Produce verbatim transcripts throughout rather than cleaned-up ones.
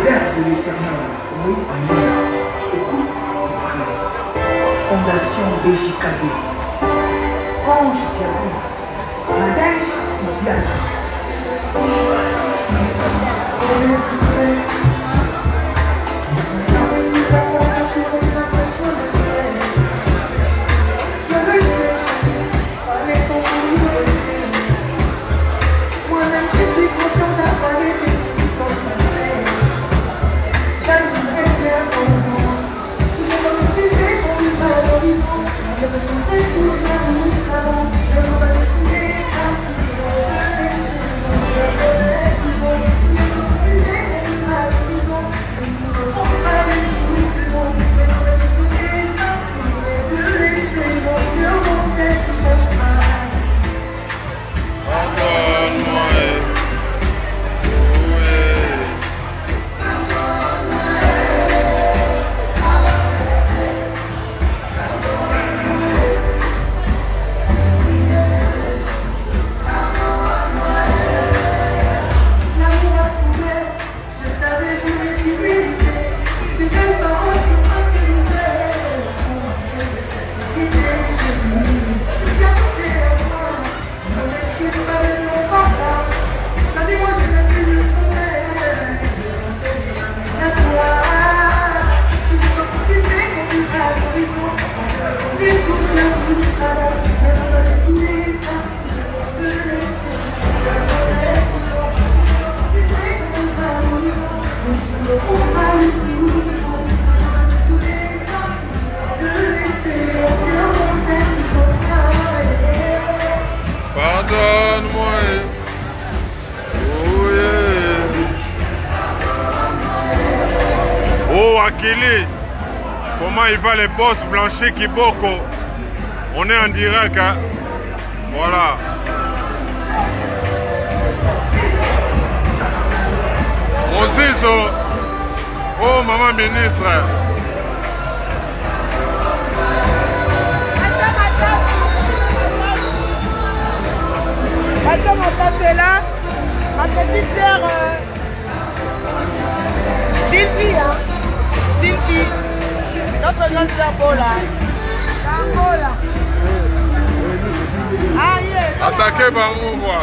verbe de l'éternel. Oui, amen. Écoute, frère. Fondation B J K D. Ange Diablo. Nadège Diablo. Pardonne-moi. Oh yeah. Oh Akili. Comment il va les boss Blanchet Kiboko? On est en direct, hein? Voilà. Mozizo. Oh maman ministre. Attends, ma tante est là. Ma petite sœur euh... Sylvie, hein? Sylvie. Notre grande sœur Bola. Bola. Ah, yeah. Attaquez Bangou, moi.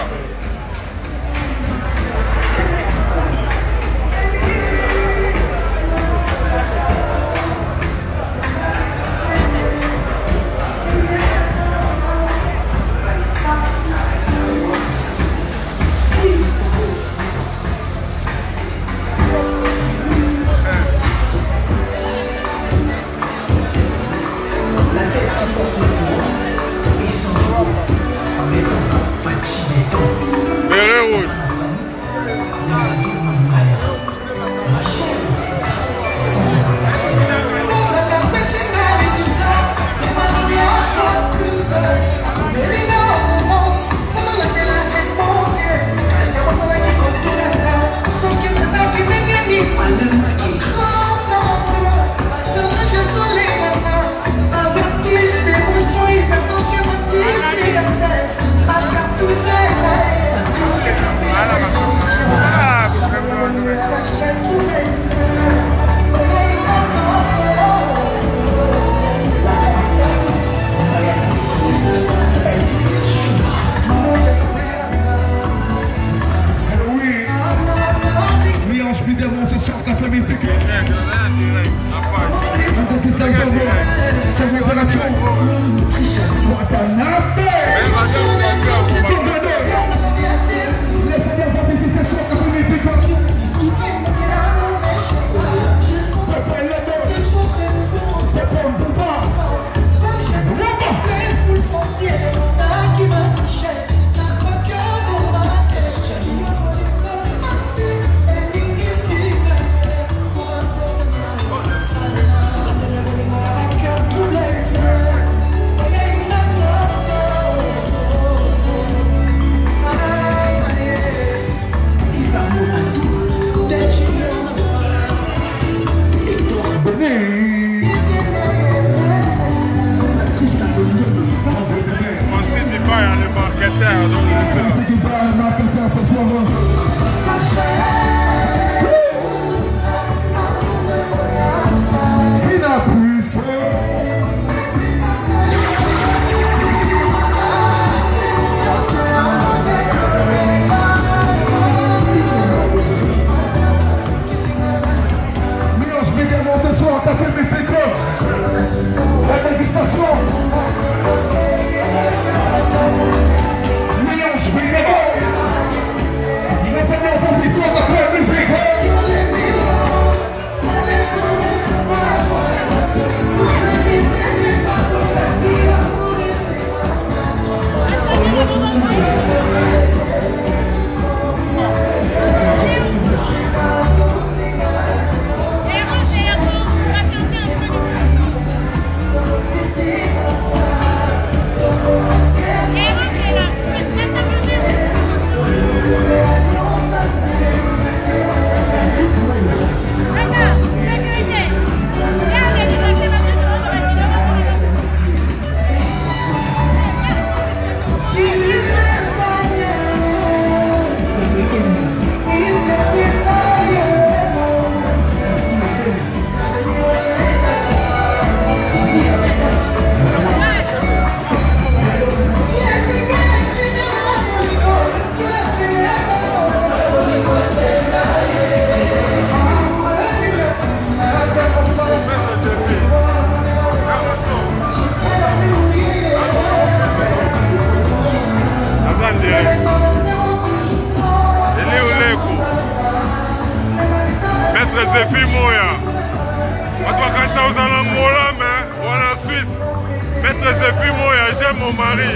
Joséphine Moya, j'aime mon mari.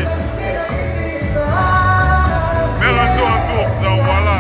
Mère un tour en tour, donc voilà.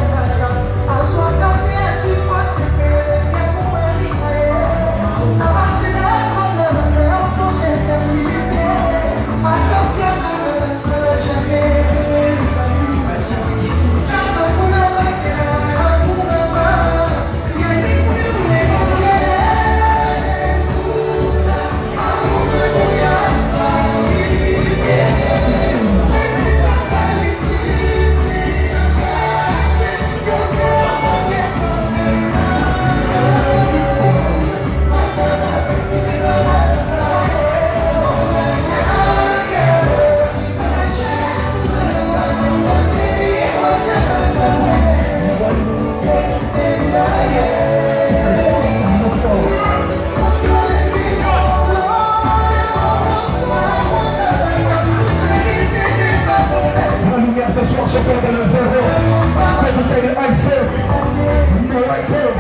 Ce soir, je perds le zéro. Fais bouteille de X O. No right there.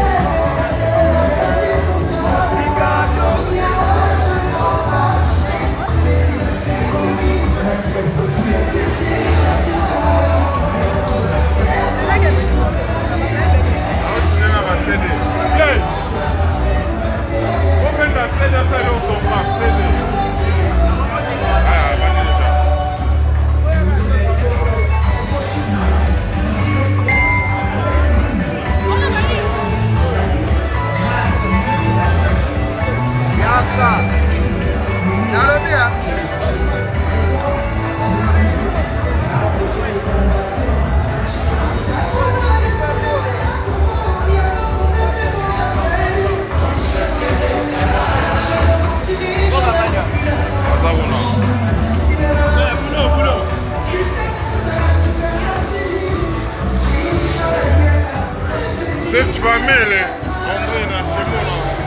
Cette famille, André Nachemo.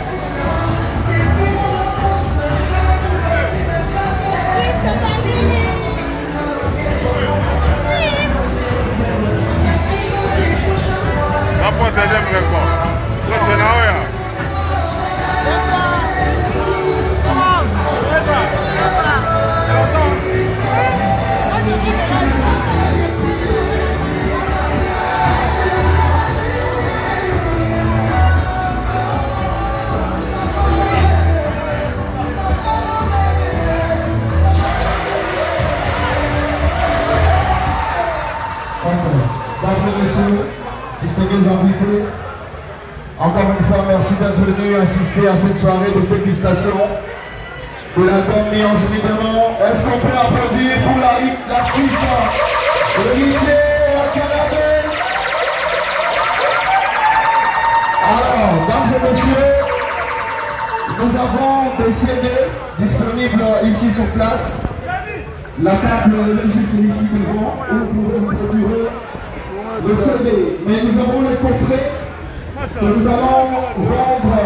Apa tadi mereka? Kau tahu ya? Distingués invités, encore une fois merci d'être venus assister à cette soirée de dégustation de l'album Mi Ange Mi Démon. Est-ce qu'on peut applaudir pour l'artiste héritier Watanabe? Alors, dames et messieurs, nous avons des C D disponibles ici sur place. La table est juste ici devant, où vous pouvez vous procurer le C D, mais nous avons le coffret que nous allons vendre.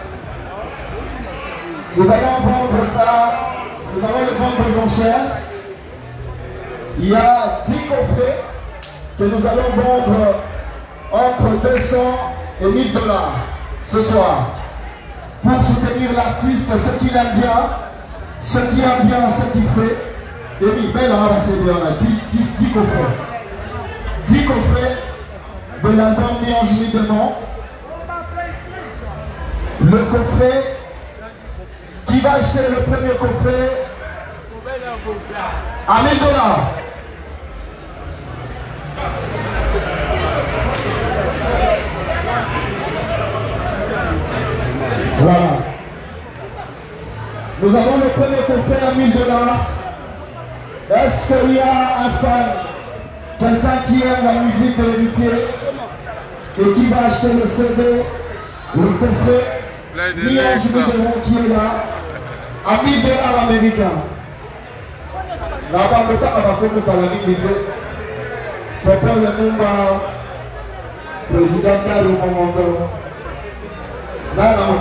Nous allons vendre ça, nous allons le vendre aux enchères. Il y a dix coffrets que nous allons vendre entre deux cents et mille dollars ce soir pour soutenir l'artiste, ce qu'il aime bien, ce qui aime bien, ce qu'il fait. Et puis, belle à la C D, on a dix coffrets. dix coffrets de l'album Mi Ange Mi Démon. Le coffret, qui va acheter le premier coffret à mille dollars? Voilà. Nous avons le premier coffret à mille dollars. Est-ce qu'il y a un fan, quelqu'un qui aime la musique de l'héritier et qui va acheter le C D, le coffret Mi Ange Mi Démon qui est là, à mille dollars américains? Là-bas, le temps va comme par la ligne de Papa le Mumba, président Karu Momondo. Là, non.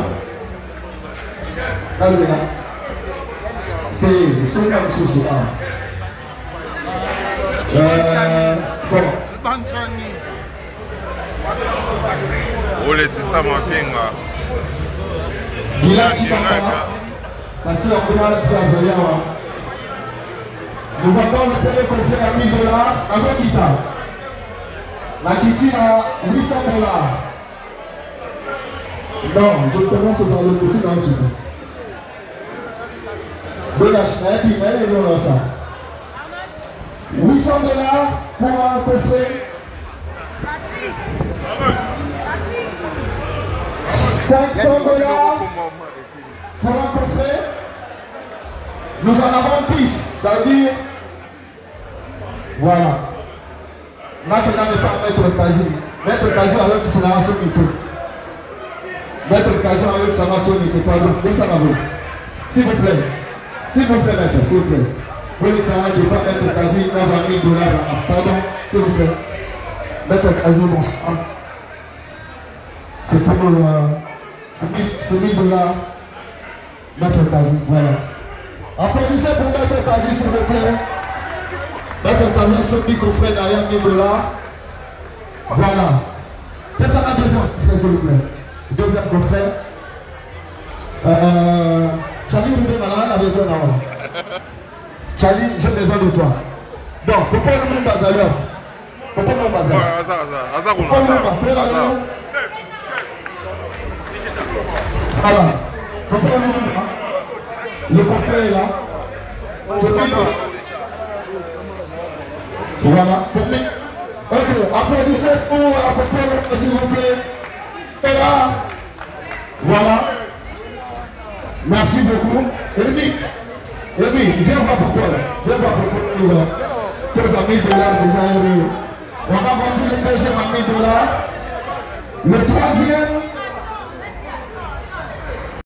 Là, c'est là. Et c'est comme ceci. Euh, bon. Oletisa mafinga. Bila chikanga. Kati ya kuna siasa yawa. Nous vendons le premier coffret à mille dollars. À Zokita. La Kitty à huit cents dollars. Non, je commence par le aussi dans le Kitty. De la Schneider, il est là ça. huit cents dollars pour un coffret. cinq cents dollars pour un coffret. Nous en avons dix, ça veut dire. Voilà. Maintenant, ne pas mettre quasi. Mettre quasi avec ça va se mettre. Mettre quasi avec ça va se mettre. Pardon, où ça va vous? S'il vous plaît. S'il vous plaît, maître, s'il vous plaît. Vous ne savez qui pas mettre quasi dans un mille dollars. Pardon, s'il vous plaît. Mettre quasi dans ça. C'est pour euh, mille dollars. Mettre quasi, voilà. Applaudissez pour mettre quasi, s'il vous plaît. Mettre quasi sur le micro-frère derrière mille dollars. Voilà. Qu'est-ce qu'on a deuxième coffret, s'il vous plaît? Deuxième coffret. Euh, Charlie, vous êtes malade, on a besoin d'un. Charlie, j'ai besoin de toi. Bon, pourquoi le monde bazar? Pourquoi le monde bazar? Azar, azar, azar, pourquoi le monde bazar? Voilà. Pourquoi le monde bazar? Le coffret est là. C'est pas bon. Voilà. Ok, applaudissez pour applaudissez s'il vous plaît. Et là. Voilà. Merci beaucoup. Amy, Amy, viens voir pour toi. Viens voir pour toi. Tes mille dollars déjà. On a vendu le deuxième à mille dollars. Le troisième.